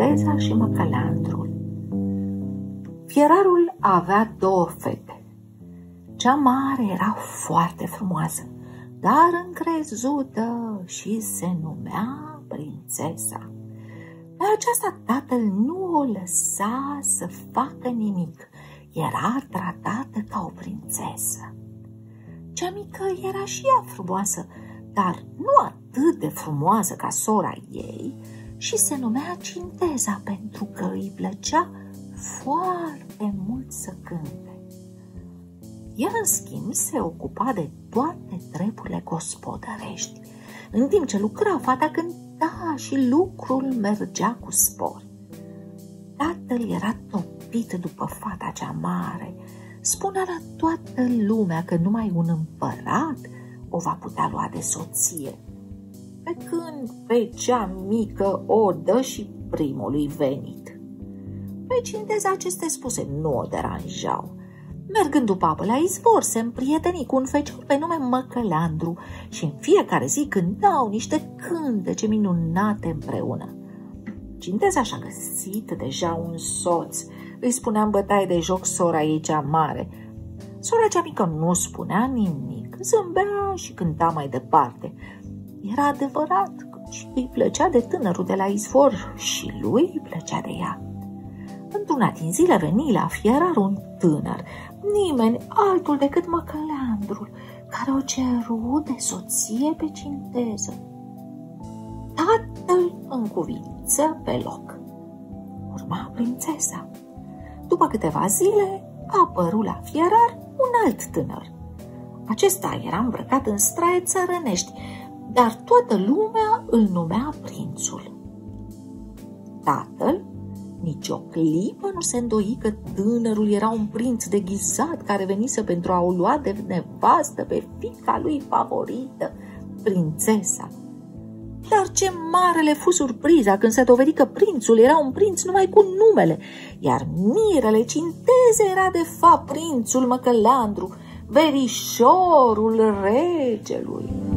Cinteza și Măcăleandrul. Fierarul avea două fete. Cea mare era foarte frumoasă, dar încrezută și se numea Prințesa. Pe aceasta tatăl nu o lăsa să facă nimic. Era tratată ca o prințesă. Cea mică era și ea frumoasă, dar nu atât de frumoasă ca sora ei și se numea Cinteza pentru că îi plăcea foarte mult să cânte. Ea, în schimb, se ocupa de toate treburile gospodărești. În timp ce lucra, fata cânta și lucrul mergea cu spor. Tatăl era topit după fata cea mare. Spunea la toată lumea că numai un împărat o va putea lua de soție, pe când pe cea mică o dă și primului venit. Pe Cinteza aceste spuse nu o deranjau. Mergând după apă la izvor, se împrieteni cu un fecior pe nume Măcăleandru și în fiecare zi cântau niște cântece minunate împreună. Cinteza și-a găsit deja un soț, îi spunea în bătaie de joc sora ei cea mare. Sora cea mică nu spunea nimic, zâmbea și cânta mai departe. Era adevărat că îi plăcea de tânărul de la izvor și lui îi plăcea de ea. Într-una din zile veni la fierar un tânăr, nimeni altul decât Măcăleandrul, care o ceru de soție pe Cinteză. Tatăl încuvință pe loc. Urma prințesa. După câteva zile a apărut la fierar un alt tânăr. Acesta era îmbrăcat în straie țărănești, dar toată lumea îl numea prințul. Tatăl nici o clipă nu se îndoi că tânărul era un prinț deghizat care venise pentru a o lua de nevastă pe fiica lui favorită, prințesa. Dar ce mare le fu surpriza când se dovedi că prințul era un prinț numai cu numele, iar mirele Cinteze era de fapt prințul Măcăleandru, verișorul regelui.